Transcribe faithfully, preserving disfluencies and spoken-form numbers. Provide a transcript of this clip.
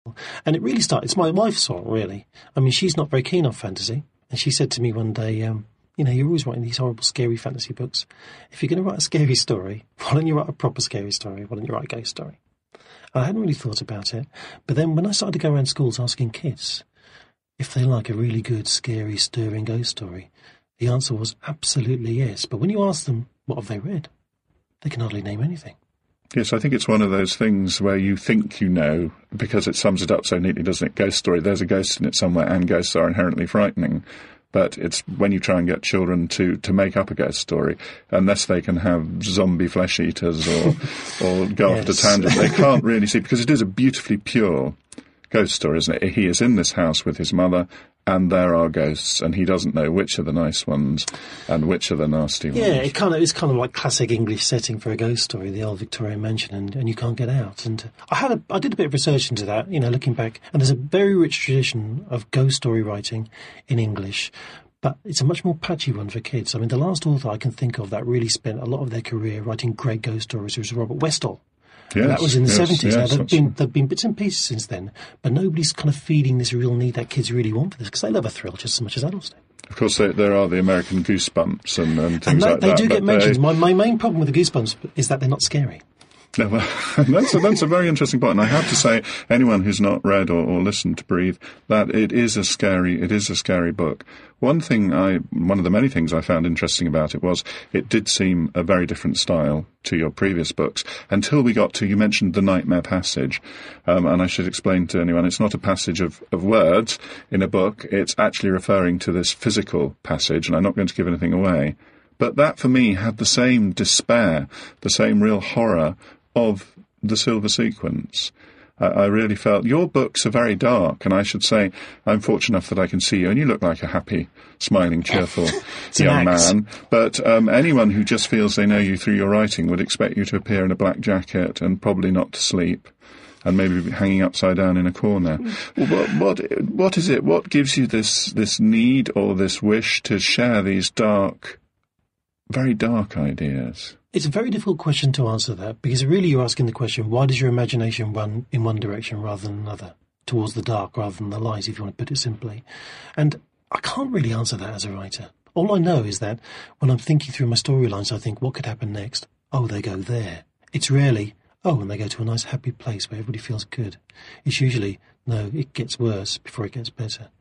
And it really started, it's my wife's fault, really. I mean, she's not very keen on fantasy. And she said to me one day, um, you know, you're always writing these horrible, scary fantasy books. If you're going to write a scary story, why don't you write a proper scary story? Why don't you write a ghost story? And I hadn't really thought about it. But then when I started to go around schools asking kids if they like a really good, scary, stirring ghost story, the answer was absolutely yes. But when you ask them, what have they read? They can hardly name anything. Yes, I think it's one of those things where you think you know, because it sums it up so neatly, doesn't it? Ghost story, there's a ghost in it somewhere, and ghosts are inherently frightening. But it's when you try and get children to, to make up a ghost story, unless they can have zombie flesh eaters or, or go yes. off to tangent, they can't really see, because it is a beautifully pure ghost story, isn't it? He is in this house with his mother, and there are ghosts, and he doesn't know which are the nice ones and which are the nasty ones. Yeah, it kind of it's kind of like classic English setting for a ghost story, the old Victorian mansion, and, and you can't get out. And I had a, I did a bit of research into that, you know, looking back, and there's a very rich tradition of ghost story writing in English, but it's a much more patchy one for kids. I mean, the last author I can think of that really spent a lot of their career writing great ghost stories was Robert Westall. Yes, that was in the yes, seventies. Yes, now, there've been, there've been bits and pieces since then, but nobody's kind of feeding this real need that kids really want for this, because they love a thrill just as much as adults do. Of course, there, there are the American Goosebumps and, and things and that, like they that. They do get mentioned. They... My, my main problem with the Goosebumps is that they're not scary. No, well, that's, a, that's a very interesting point. And I have to say, anyone who's not read or, or listened to Breathe, that it is a scary, it is a scary book. One thing I, one of the many things I found interesting about it was it did seem a very different style to your previous books until we got to, you mentioned the Nightmare Passage. Um, and I should explain to anyone, it's not a passage of, of words in a book. It's actually referring to this physical passage, and I'm not going to give anything away. But that, for me, had the same despair, the same real horror of the Silver Sequence. I, I really felt your books are very dark, and I should say I'm fortunate enough that I can see you, and you look like a happy, smiling, cheerful young man. But um, anyone who just feels they know you through your writing would expect you to appear in a black jacket and probably not to sleep, and maybe be hanging upside down in a corner. Well, what, what, what is it? What gives you this, this need or this wish to share these dark, very dark ideas? It's a very difficult question to answer that, because really you're asking the question, why does your imagination run in one direction rather than another, towards the dark rather than the light, if you want to put it simply? And I can't really answer that as a writer. All I know is that when I'm thinking through my storylines, I think, what could happen next? Oh, they go there. It's rarely, oh, and they go to a nice happy place where everybody feels good. It's usually, no, it gets worse before it gets better.